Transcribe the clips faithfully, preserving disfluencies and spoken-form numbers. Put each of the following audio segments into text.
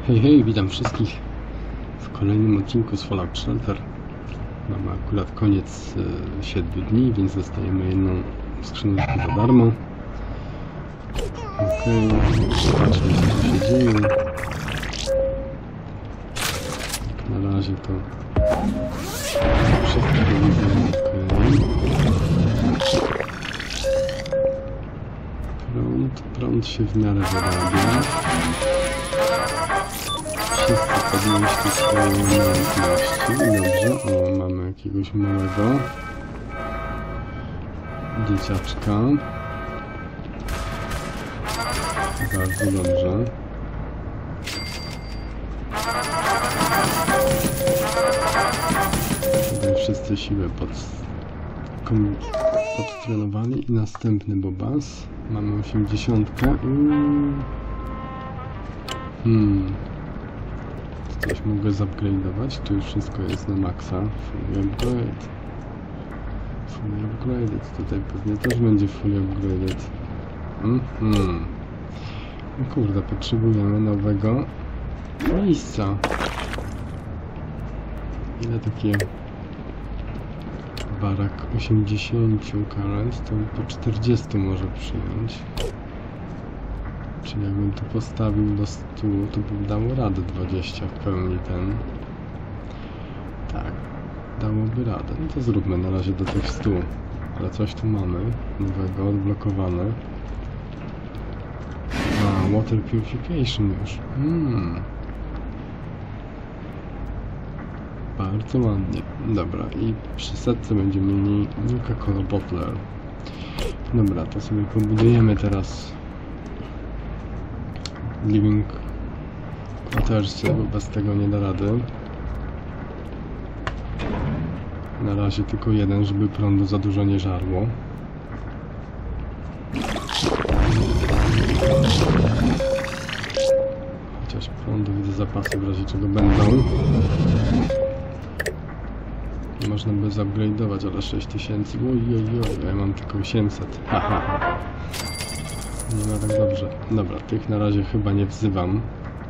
Hej, hej, witam wszystkich w kolejnym odcinku z Fallout Shelter. Mamy akurat koniec e, siedmiu dni, więc dostajemy jedną skrzyneczkę za darmo. Okej, okay. Zobaczmy, co się dzieje. Tak, na razie to wszystko widzę. Okay. Prąd, prąd się w miarę wyrabia. Wszyscy podnieśli swoje umiejętności. Dobrze, o, mamy jakiegoś małego dzieciaczka. Bardzo dobrze. Tutaj wszyscy siłę pod, podtrenowali i następny bobas. Mamy osiemdziesiątkę i... Hmm... Coś mogę zupgrade'ować, tu już wszystko jest na maksa. Fully upgrade. Fully upgraded. Tutaj pewnie też będzie fully upgraded. Mhm. No kurde, potrzebujemy nowego miejsca. Ile takie barak osiemdziesiąt current, to po czterdziestu może przyjąć. Czyli jakbym to postawił do stu, to by dało radę dwadzieścia w pełni ten. Tak, dałoby radę. No to zróbmy na razie do tych stu. Ale coś tu mamy nowego, odblokowane. A, water purification już. Hmm. Bardzo ładnie. Dobra, i przy setce będziemy mieli Coca-Cola Bottler. Dobra, to sobie pobudujemy teraz living quartersy, bo bez tego nie da rady. Na razie tylko jeden, żeby prądu za dużo nie żarło. Chociaż prądu widzę, zapasy w razie czego będą. Można by zupgrade'ować, ale sześć tysięcy. Ojojoj, ja mam tylko osiemset. Haha. Nie ma tak dobrze. Dobra, tych na razie chyba nie wzywam.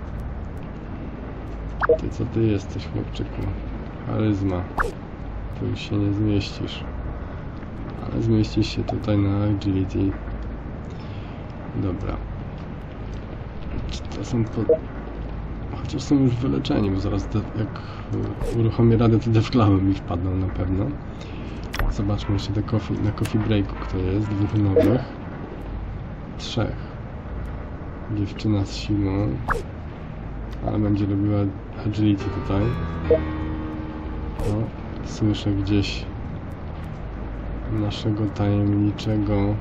Ty, co ty jesteś, chłopczyku? Charyzma. Tu już się nie zmieścisz. Ale zmieścisz się tutaj na agility. Dobra. Czy to są po... Chociaż są już wyleczeni, bo zaraz de... jak uruchomię radę, to defklały mi wpadną na pewno. Zobaczmy jeszcze do coffee, na coffee breaku, kto jest. Dwóch nowych. Trzech. Dziewczyna z siłą. Ale będzie robiła agility tutaj. O, słyszę gdzieś naszego tajemniczego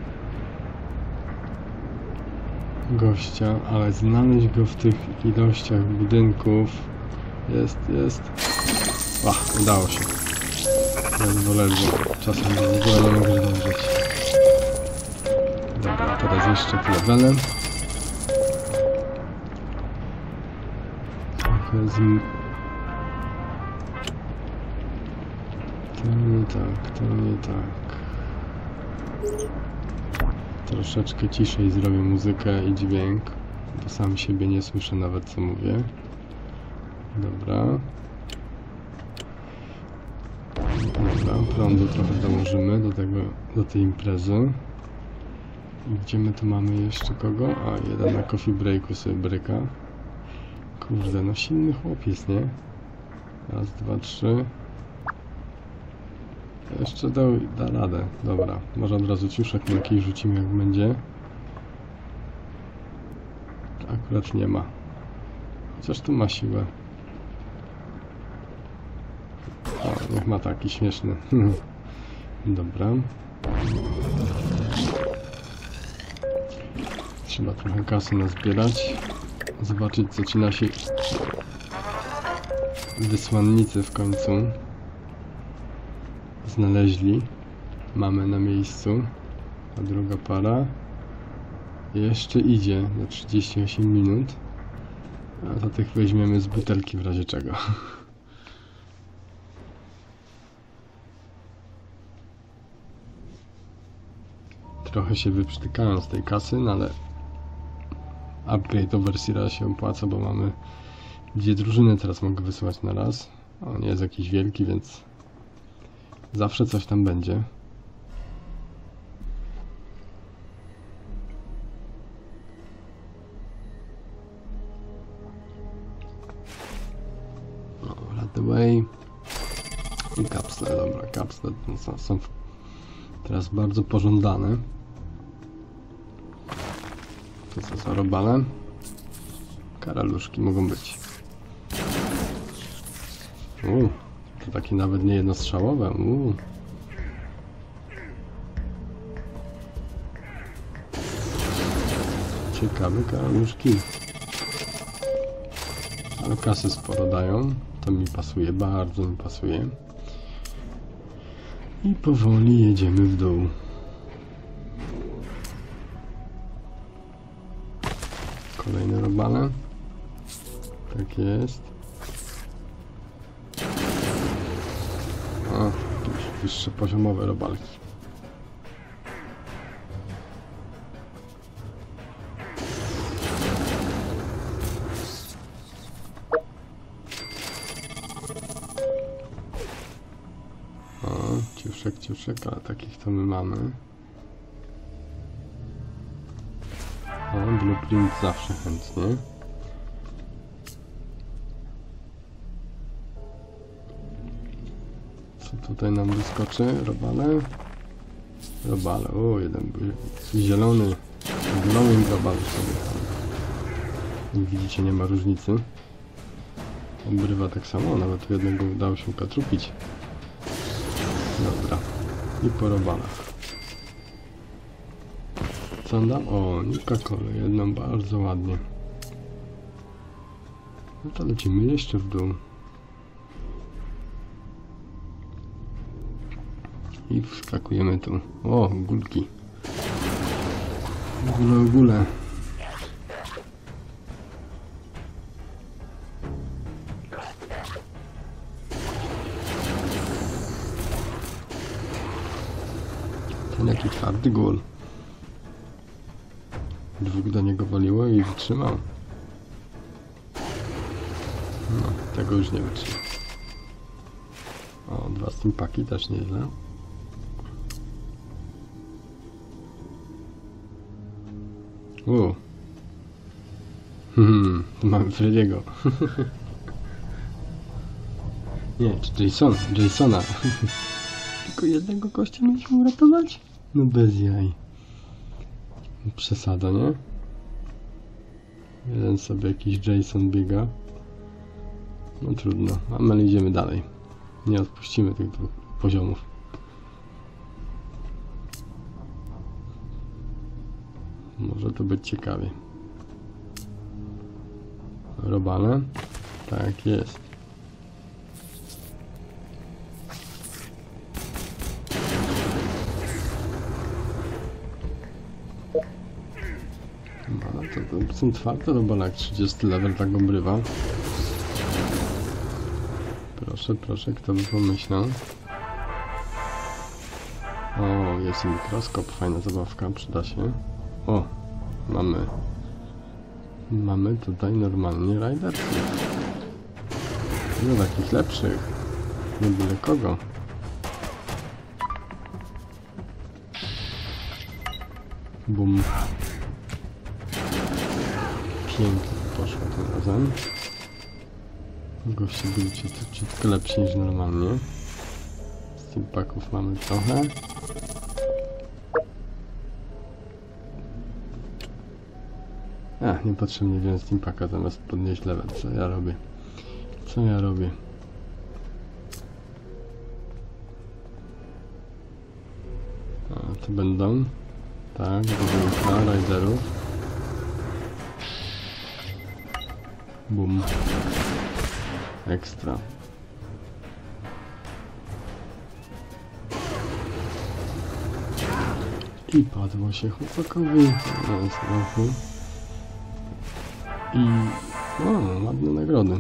gościa, ale znaleźć go w tych ilościach budynków jest, jest. Ach, udało się. Ledwo, ledwo. Czasem w ogóle nie mogę zdążyć. Dobra, teraz jeszcze levelem. Trochę z... To nie tak, to nie tak. Troszeczkę ciszej zrobię muzykę i dźwięk, bo sam siebie nie słyszę nawet, co mówię. Dobra. Dobra, prądu trochę dołożymy do tego, do tej imprezy. I gdzie my tu mamy jeszcze kogo? A, jeden na coffee breaku sobie bryka. Kurde, no silny chłop jest, nie? Raz, dwa, trzy. Jeszcze da, da radę. Dobra, może od razu ciuszek na jakiś rzucimy, jak będzie. Akurat nie ma. Chociaż tu ma siłę. O, niech ma taki śmieszny. Dobra. Trzeba trochę kasy nazbierać. Zobaczyć, co ci nasi wysłannicy w końcu znaleźli. Mamy na miejscu. A druga para jeszcze idzie na trzydzieści osiem minut. A to tych weźmiemy z butelki w razie czego. Trochę się wyprztykałem z tej kasy, no ale upgrade Overseera się opłaca, bo mamy dwie drużyny, teraz mogę wysyłać na raz. On nie jest jakiś wielki, więc zawsze coś tam będzie. No, right away. I kapsle, dobra, kapsle są, są teraz bardzo pożądane. To co za robale? Karaluszki mogą być. Uuu, to takie nawet nie jednostrzałowe. Uuu. Ciekawe karaluszki. Ale kasy sporo dają. To mi pasuje, bardzo mi pasuje. I powoli jedziemy w dół. Kolejne robale. Tak jest. O, już wyższe poziomowe robalki. O, ciuszek, ciuszek, ale takich to my mamy. O, blueprint zawsze chętnie. Co tutaj nam wyskoczy? Robale? Robale, o, jeden był zielony. Zielonym robalu sobie tam. Jak widzicie, nie ma różnicy. Obrywa tak samo, nawet u jednego udało się ukatrupić. Dobra, i po robalach. Co on dam? O, Nuka-Colę, jedną bardzo ładnie. No to lecimy jeszcze w dół. I wskakujemy tu. O, gulki. Gule, gule. Ten jaki twardy gól. Dwóch do niego waliło i wytrzymał. No, tego już nie wytrzyma. O, dwa steampaki też nieźle. Uuu. Hmm, tu mamy Freddy'ego. Nie, czy Jason, Jasona. Tylko jednego gościa mieliśmy uratować? No bez jaj. Przesada, nie? Jeden sobie jakiś Jason biega. No trudno, a my idziemy dalej. Nie odpuścimy tych dwóch poziomów. Może to być ciekawie. Robale? Tak jest. No to, to są twarde robale, jak trzydziesty level tak obrywa. Proszę, proszę, kto by pomyślał. O, jest mikroskop, fajna zabawka, przyda się. O, mamy. Mamy tutaj normalnie rajdersów. No takich lepszych. Nie byle kogo. Bum. Pięknie poszło tym razem. Goście byli ciutko lepsi niż normalnie. Steampaków mamy trochę. A, niepotrzebnie wziąłem steampaka zamiast podnieść level. Co ja robię? Co ja robię? A, to będą. Tak, budynka riderów. Bum. Ekstra. I padło się chłopakowi. No, znowu. I... o, ładne nagrody.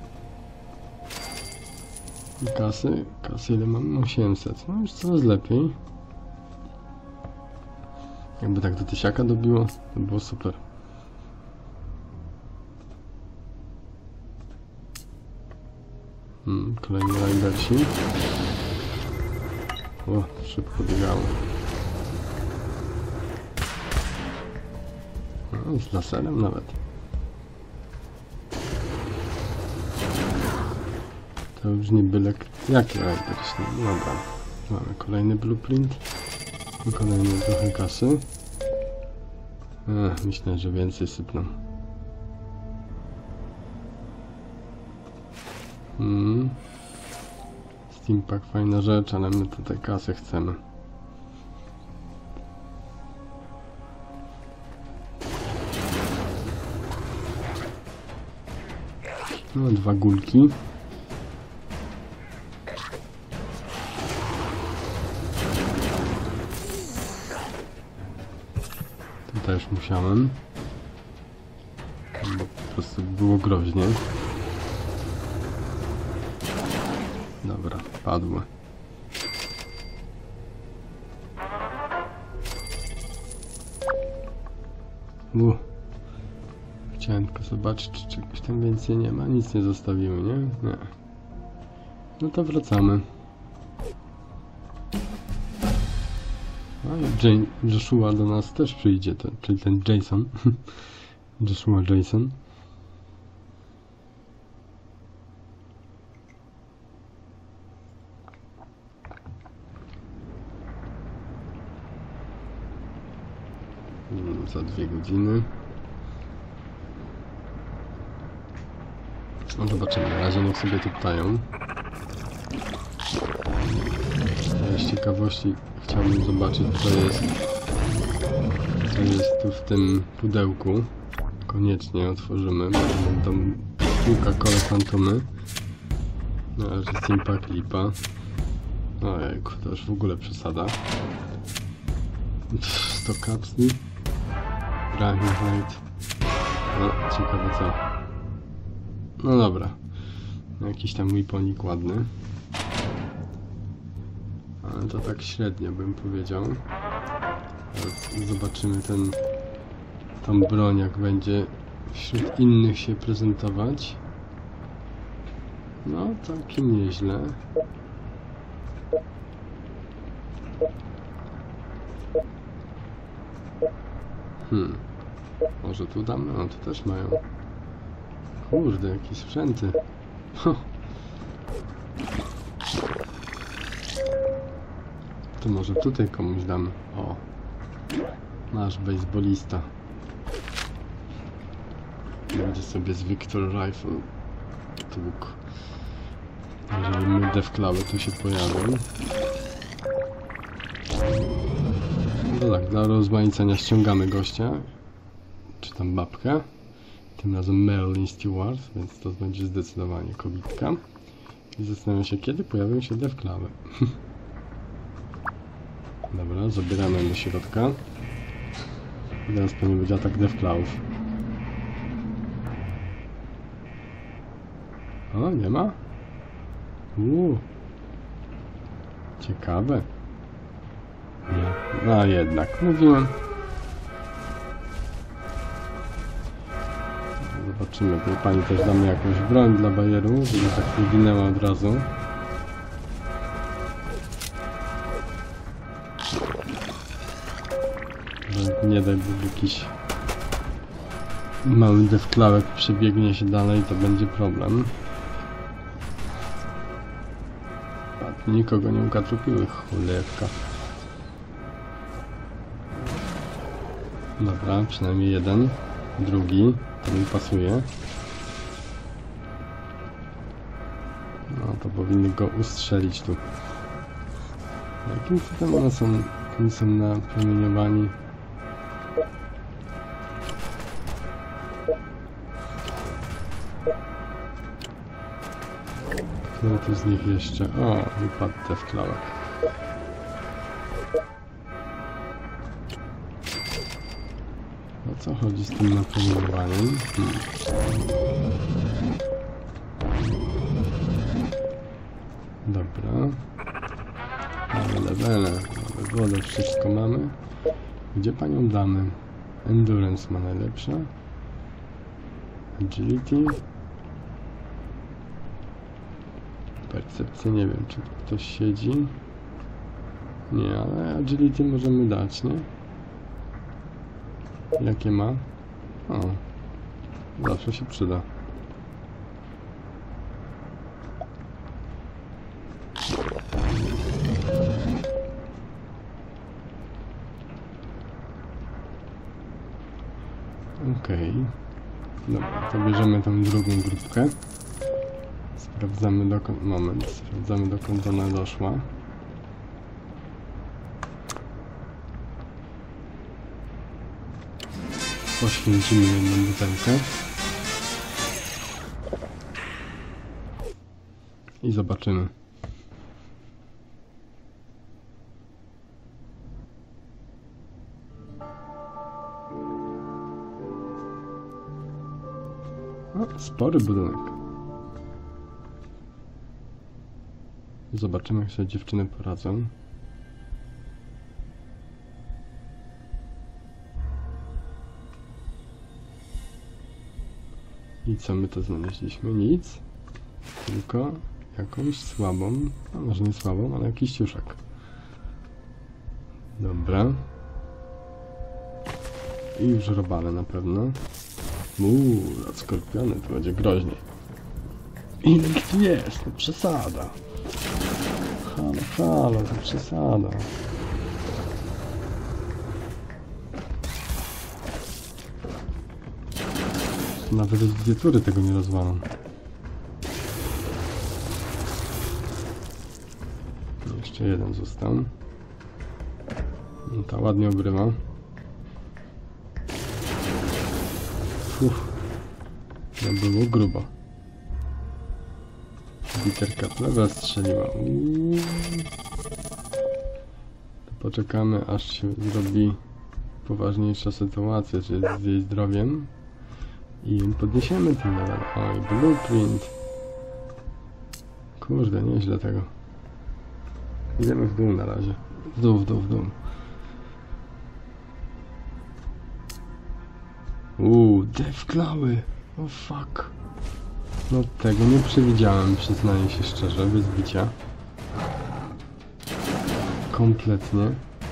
I kasy? Kasy ile mamy? osiemset. No już coraz lepiej. Jakby tak do tysiaka dobiło, to było super. Hmm, kolejny ridersi. O, szybko biegało. No, z laserem nawet. To już nie byle jaki ridersi. No dobra. Mamy kolejny blueprint. I kolejny trochę kasy. Ech, myślę, że więcej sypną. Hmm. Steampack fajna rzecz, ale my tutaj kasę chcemy. No, dwa gulki. To też musiałem. Bo po prostu było groźnie. Dobra, padły. U. Chciałem tylko zobaczyć, czy czegoś tam więcej nie ma. Nic nie zostawiły, nie? Nie. No to wracamy. A i Joshua do nas też przyjdzie, to, czyli ten Jason. Joshua Jason. Za dwie godziny. No zobaczymy, na razie niech sobie tu ptają. Z ciekawości chciałbym zobaczyć, co jest co jest tu w tym pudełku. Koniecznie otworzymy, bo będą Coca-Cola Fantomy. No ale że Steampack lipa. Ojejku, to już w ogóle przesada. sto kapsli. Dragonflight. No, ciekawe co. No dobra. Jakiś tam weaponik ładny. Ale to tak średnio bym powiedział. Teraz zobaczymy ten tą broń, jak będzie wśród innych się prezentować. No, całkiem nieźle. Hmm. Może tu damy? No, tu też mają. Kurde, jakieś sprzęty. To może tutaj komuś damy. O. Nasz baseballista. Będzie sobie z Victor Rifle tłuk. Jeżeli my Deathclawy tu się pojawią. No tak, dla rozmaicenia ściągamy gościa. Czy tam babkę. Tym razem Marilyn Stewart, więc to będzie zdecydowanie kobitka. I zastanawiam się, kiedy pojawią się Deathclawy. Dobra, zabieramy do środka. I teraz pewnie będzie atak Deathclawów. O, nie ma? Uuu. Ciekawe. Nie. No jednak, mówiłem. Zobaczymy, bo pani też damy jakąś broń dla bajeru, żeby tak nie ginęła od razu. Że nie daj Bóg jakiś mały Deathclawek przebiegnie się dalej, to będzie problem. Nikogo nie ukatrupiły, cholewka. Dobra, przynajmniej jeden. Drugi, to mi pasuje. No to powinny go ustrzelić tu. Jakim cudem one są, oni są napromieniowani? Który tu z nich jeszcze? O, wypadł Deathclawek. O co chodzi z tym napromieniowaniem? Hmm. Dobra. Mamy levele, mamy wodę, wszystko mamy. Gdzie panią damy? Endurance ma najlepsza. Agility. Percepcja nie wiem, czy ktoś siedzi. Nie, ale agility możemy dać, nie? Jakie ma? O, zawsze się przyda. Okej. Okay. Dobra, to bierzemy tą drugą grupkę. Sprawdzamy dokąd... Moment, sprawdzamy dokąd ona doszła. Poświęcimy jedną butelkę. I zobaczymy. O, spory budynek. Zobaczymy, jak sobie dziewczyny poradzą. I co my to znaleźliśmy? Nic. Tylko jakąś słabą, no może nie słabą, ale jakiś ciuszek. Dobra. I już robale na pewno. Uuu, skorpiony, to będzie groźniej. Ile ich tu jest? To przesada. Halo, halo, to przesada. Nawet dwie tury tego nie rozwalam. Jeszcze jeden został. Ta ładnie obrywa. Uff, no było grubo. Biterka plewa strzeliła. Uuu. To poczekamy, aż się zrobi poważniejsza sytuacja, czyli z jej zdrowiem. I podniesiemy ten level. Oj, blueprint. Kurde, nieźle tego. Idziemy w dół na razie. W dół, w dół, w dół. Uuu, devklały. O oh, fuck. No tego nie przewidziałem, przyznaję się szczerze, bez bicia. Kompletnie.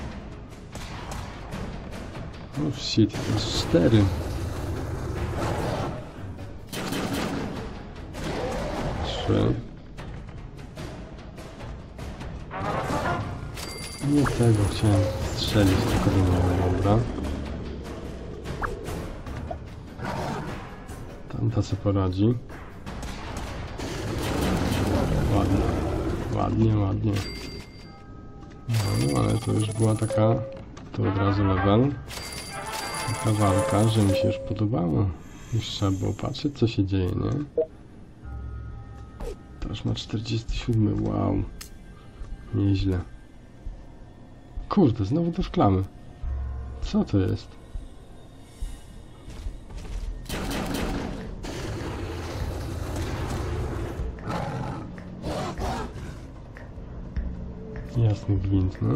O oh, shit, to jest cztery. Trzy. Nie tego chciałem strzelić, tylko do mnie, dobra. Tamta se poradzi. Ładnie, ładnie, ładnie. No, ale to już była taka, to od razu level. Taka walka, że mi się już podobało. Już trzeba było patrzeć, co się dzieje, nie? To już ma czterdziesty siedem, wow. Nieźle. Kurde, znowu te szklamy. Co to jest? Jasny gwint, no.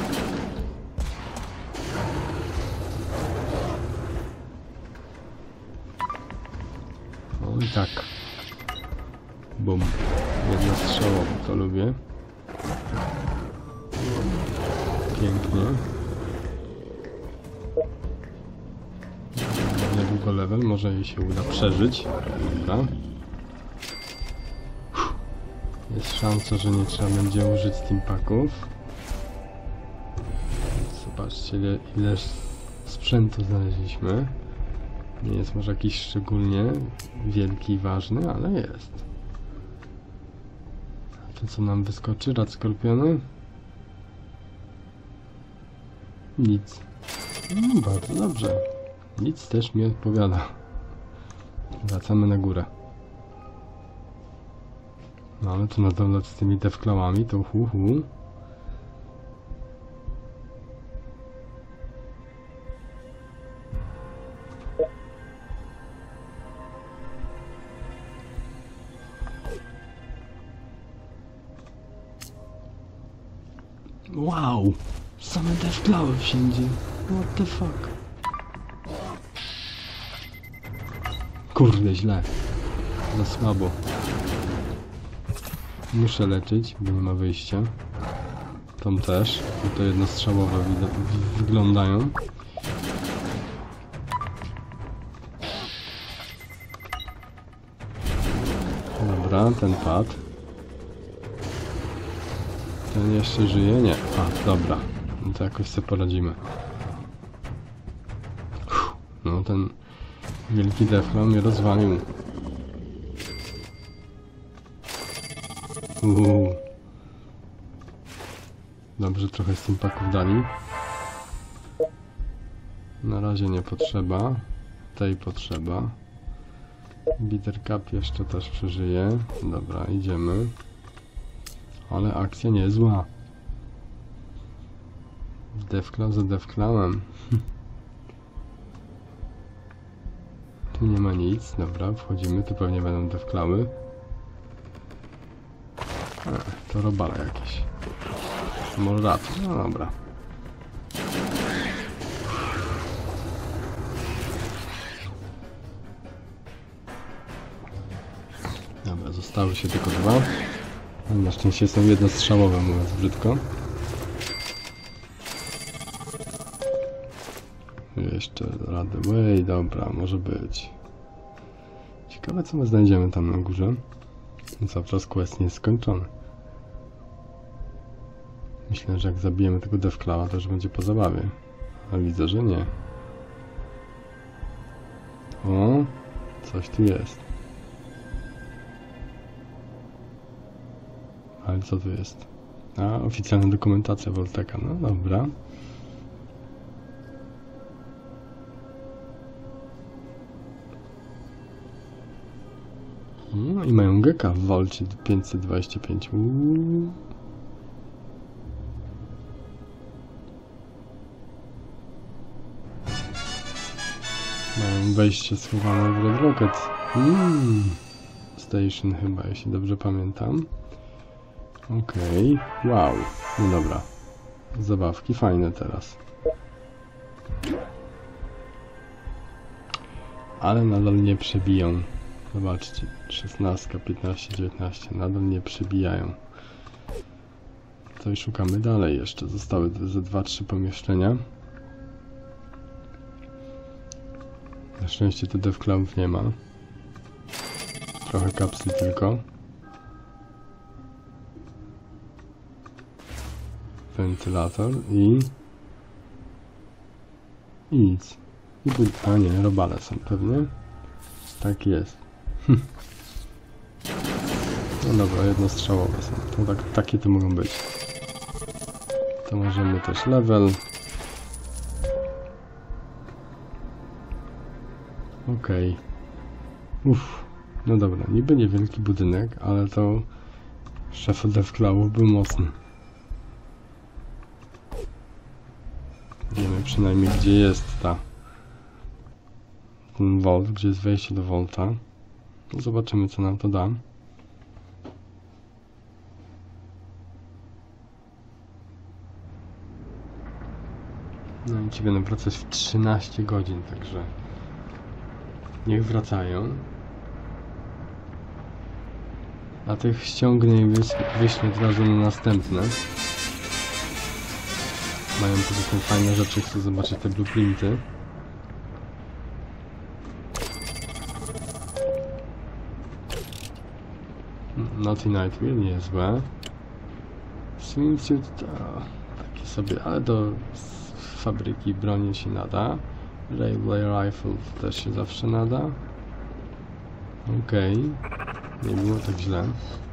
O i tak. Bum. Jedna strzałowa, to lubię. Pięknie. Niedługo level, może jej się uda przeżyć. Dobra. Jest szansa, że nie trzeba będzie użyć steampaków. Zobaczcie, ile, ile sprzętu znaleźliśmy. Nie jest może jakiś szczególnie wielki i ważny, ale jest. A to co nam wyskoczy? Rad skorpiony? Nic. No, bardzo dobrze. Nic też mi odpowiada. Wracamy na górę. No ale tu na dole z tymi devklałami to hu hu. Wow! Same devklały wszędzie. What the fuck? Kurde, źle. Za słabo. Muszę leczyć, bo nie ma wyjścia. Tą też, bo to jednostrzałowe wyglądają. Dobra, ten padł. Ten jeszcze żyje? Nie. A, dobra. No to jakoś sobie poradzimy. Uff, no ten wielki defla mnie rozwalił. Uuu. Dobrze, trochę steampaków dali. Na razie nie potrzeba. Tej potrzeba. Bitter Cup jeszcze też przeżyje. Dobra, idziemy. Ale akcja niezła. Defclaw za defclawem. Tu nie ma nic. Dobra, wchodzimy. Tu pewnie będą defclawy. A, to robala jakieś. Morrat. No dobra. Dobra, zostały się tylko dwa. Na szczęście są jednostrzałowe, mówiąc brzydko. Jeszcze rady way, dobra, może być. Ciekawe, co my znajdziemy tam na górze. Cały czas quest nie jest skończony. Myślę, że jak zabijemy tego defclawa, to już będzie po zabawie. A widzę, że nie. O, coś tu jest. Ale co tu jest? A, oficjalna dokumentacja Vault-Tec'a. No dobra. No i mają geka w Vaulcie pięćset dwadzieścia pięć. Uuu. Mają wejście schowane w Red Rocket. Mm. Station chyba, jeśli dobrze pamiętam. Okej, okay. Wow, no dobra. Zabawki fajne teraz. Ale nadal nie przebiją. Zobaczcie, szesnaście, piętnaście, dziewiętnaście, nadal nie przebijają. To i szukamy dalej jeszcze. Zostały ze dwa trzy pomieszczenia. Na szczęście tu defclawów nie ma. Trochę kapsli tylko. Wentylator i... I nic. I bud... A nie, robale są pewnie. Tak jest. Hm. No dobra, jednostrzałowe są. To tak, takie to mogą być. To możemy też level. Okej. Okay. Uff. No dobra, niby niewielki budynek, ale to... Szef defclawów był mocny. Wiemy przynajmniej, gdzie jest ta ten Vault, gdzie jest wejście do Vaulta. Zobaczymy, co nam to da. No i ci będą wracać w trzynaście godzin, także niech wracają. A tych ściągnę i wyślę od razu na następne. Mają poza tym fajne rzeczy, chcę zobaczyć te blueprinty. Naughty Nightmare, niezłe. Swimsuit to taki sobie, ale do fabryki broni się nada. Railway Rifle też się zawsze nada. Okej, okay. Nie było tak źle.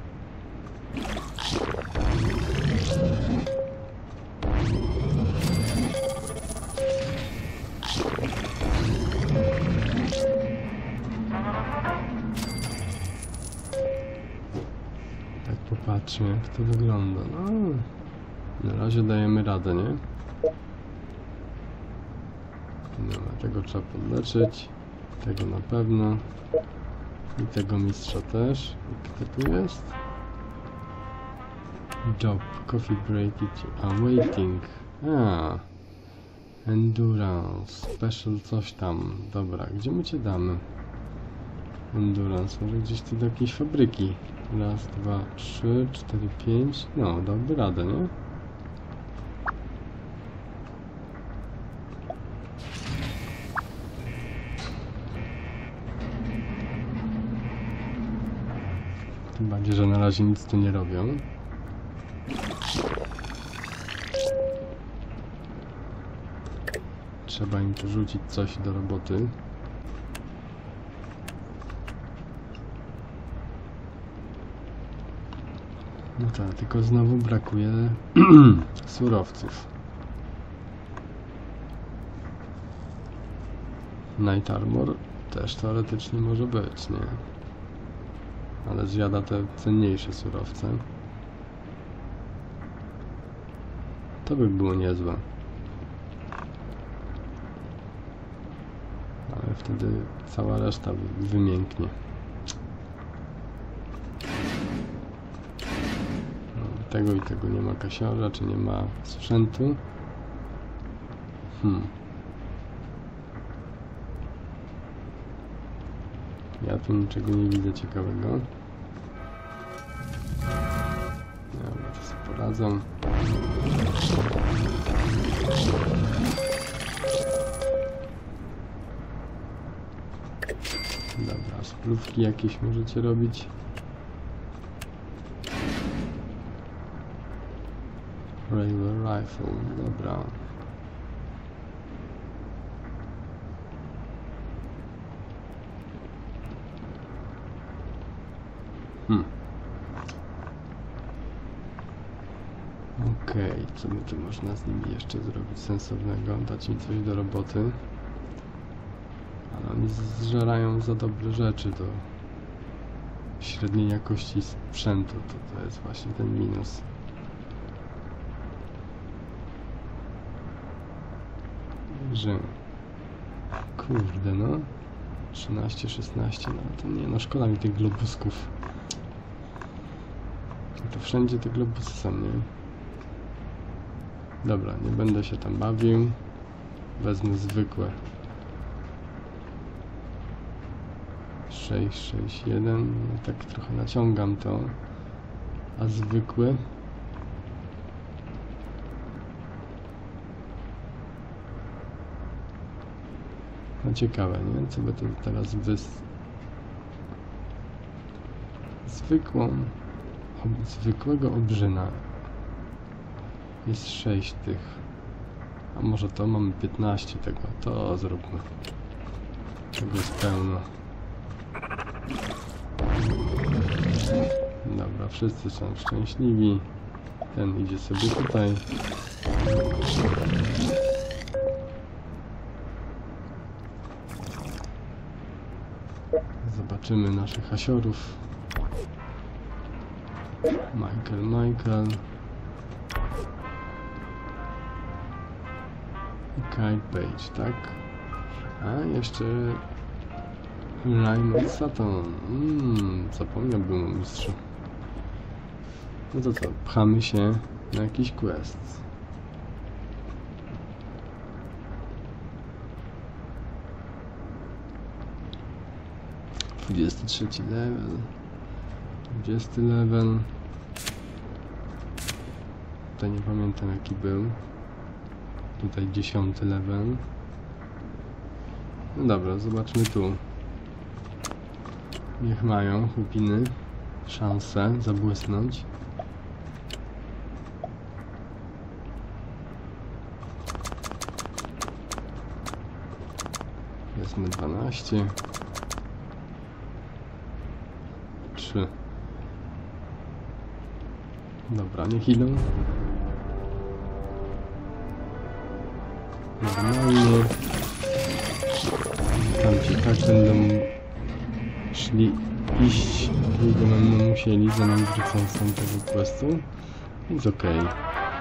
Popatrzmy, jak to wygląda. No, na razie dajemy radę, nie? Dobra, tego trzeba podleczyć. Tego na pewno. I tego mistrza też. I kto tu jest? Job, coffee break, a waiting. A, endurance, special coś tam. Dobra, gdzie my cię damy? Endurance, może gdzieś tu do jakiejś fabryki. Raz, dwa, trzy, cztery, pięć. No, dałby radę, nie? Tym bardziej, że na razie nic tu nie robią. Trzeba im porzucić coś do roboty. No tak, tylko znowu brakuje surowców. Night Armor też teoretycznie może być, nie? Ale zjada te cenniejsze surowce. To by było niezłe. Ale wtedy cała reszta wymięknie. No, tego i tego nie ma kasiorza, czy nie ma sprzętu. Hmm. Ja tu niczego nie widzę ciekawego. Dobra, to sobie poradzą. Dobra, spluwki jakieś możecie robić. Railway Rifle, dobra. Hmm. Okej, okay, co by tu można z nimi jeszcze zrobić sensownego? Dać im coś do roboty. Ale oni zżerają za dobre rzeczy do średniej jakości sprzętu. To, to jest właśnie ten minus. Że... Kurde no. trzynaście, szesnaście, no to nie, no szkoda mi tych globusków. To wszędzie te globusy są, nie? Dobra, nie będę się tam bawił. Wezmę zwykłe. sześć, sześć, jeden. Tak trochę naciągam to. A zwykłe? No ciekawe, nie? Co by to teraz wys... Zwykłą... Ob... Zwykłego obrzyna. Jest sześć tych. A może to mamy piętnaście tego. To zróbmy. Tego jest pełno. Dobra, wszyscy są szczęśliwi. Ten idzie sobie tutaj. Zobaczymy naszych hasiorów. Michael, Michael. I Kyle Page, tak? A jeszcze Raymond Sutton. Mmm, zapomniałbym o mistrzu. No to co, pchamy się na jakiś quest. dwudziesty trzeci level. dwudziesty level. Tutaj nie pamiętam jaki był. Tutaj dziesiąty level. No dobra, zobaczmy tu. Niech mają chłopiny szansę zabłysnąć. Wezmę dwanaście. trzy. Dobra, niech idą. Normalnie. Tamci tak będą szli iść, długo będą musieli, zanim wrócą z tamtego questu. Więc okej. Okay.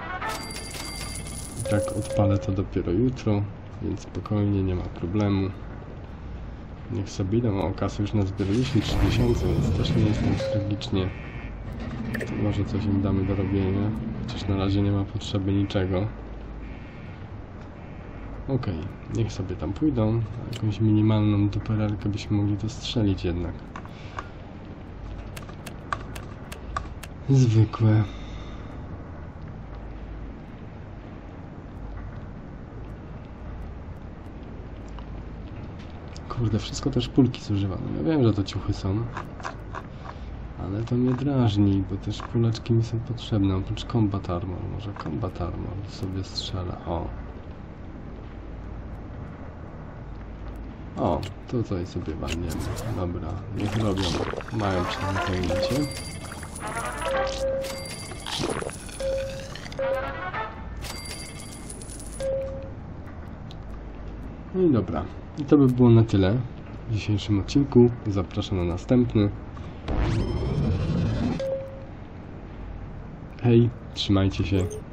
I tak odpalę to dopiero jutro, więc spokojnie, nie ma problemu. Niech sobie idą, o kasy już nazbieraliśmy trzy tysiące, więc też nie jest tak tragicznie. To może coś im damy do robienia, chociaż na razie nie ma potrzeby niczego. Okej, niech sobie tam pójdą. Jakąś minimalną duperelkę byśmy mogli to strzelić jednak. Zwykłe. Kurde, wszystko też pulki zużywano. Ja wiem, że to ciuchy są. Ale to mnie drażni, bo też kuleczki mi są potrzebne. Oprócz Combat Armor. Może Combat Armor sobie strzela. O. O, tutaj sobie walniemy. Dobra, niech robią. Mają przynajmniej zajęcie. No i dobra. I to by było na tyle w dzisiejszym odcinku. Zapraszam na następny. Hej, trzymajcie się.